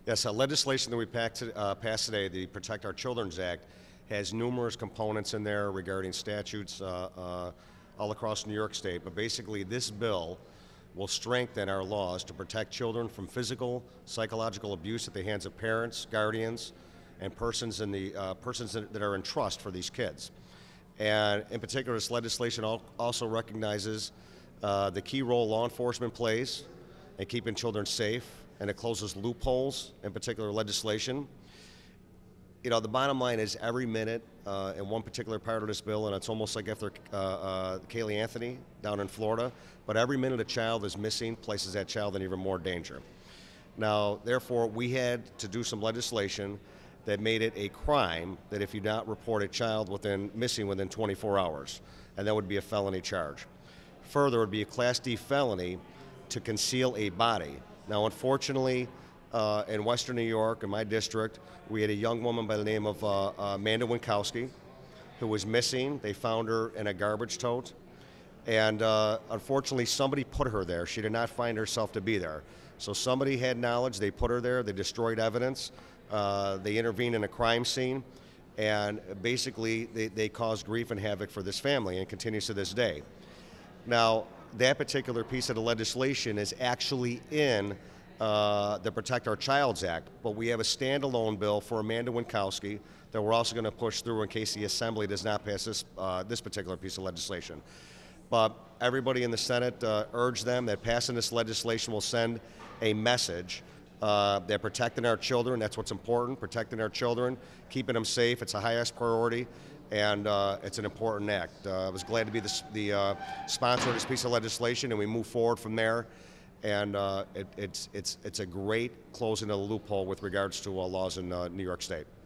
Yes, legislation that we passed today, the Protect Our Children's Act, has numerous components in there regarding statutes all across New York State. But basically, this bill will strengthen our laws to protect children from physical, psychological abuse at the hands of parents, guardians, and persons that are in trust for these kids. And in particular, this legislation also recognizes the key role law enforcement plays in keeping children safe, and it closes loopholes in particular legislation. You know, the bottom line is every minute in one particular part of this bill, and it's almost like after Kaylee Anthony down in Florida, but every minute a child is missing places that child in even more danger. Now, therefore, we had to do some legislation that made it a crime that if you not report a child missing within 24 hours, and that would be a felony charge. Further, it would be a Class D felony to conceal a body. Now, unfortunately, in Western New York, in my district, we had a young woman by the name of Amanda Winkowski who was missing. They found her in a garbage tote, and unfortunately, somebody put her there. She did not find herself to be there. So somebody had knowledge, they put her there, they destroyed evidence, they intervened in a crime scene, and basically they caused grief and havoc for this family, and continues to this day. Now, that particular piece of the legislation is actually in the Protect Our Child's Act, but we have a standalone bill for Amanda Winkowski that we're also going to push through in case the Assembly does not pass this particular piece of legislation. But everybody in the Senate urged them that passing this legislation will send a message that protecting our children, that's what's important, protecting our children, keeping them safe, it's the highest priority, and it's an important act. I was glad to be the sponsor of this piece of legislation, and we move forward from there. And it's a great closing of the loophole with regards to laws in New York State.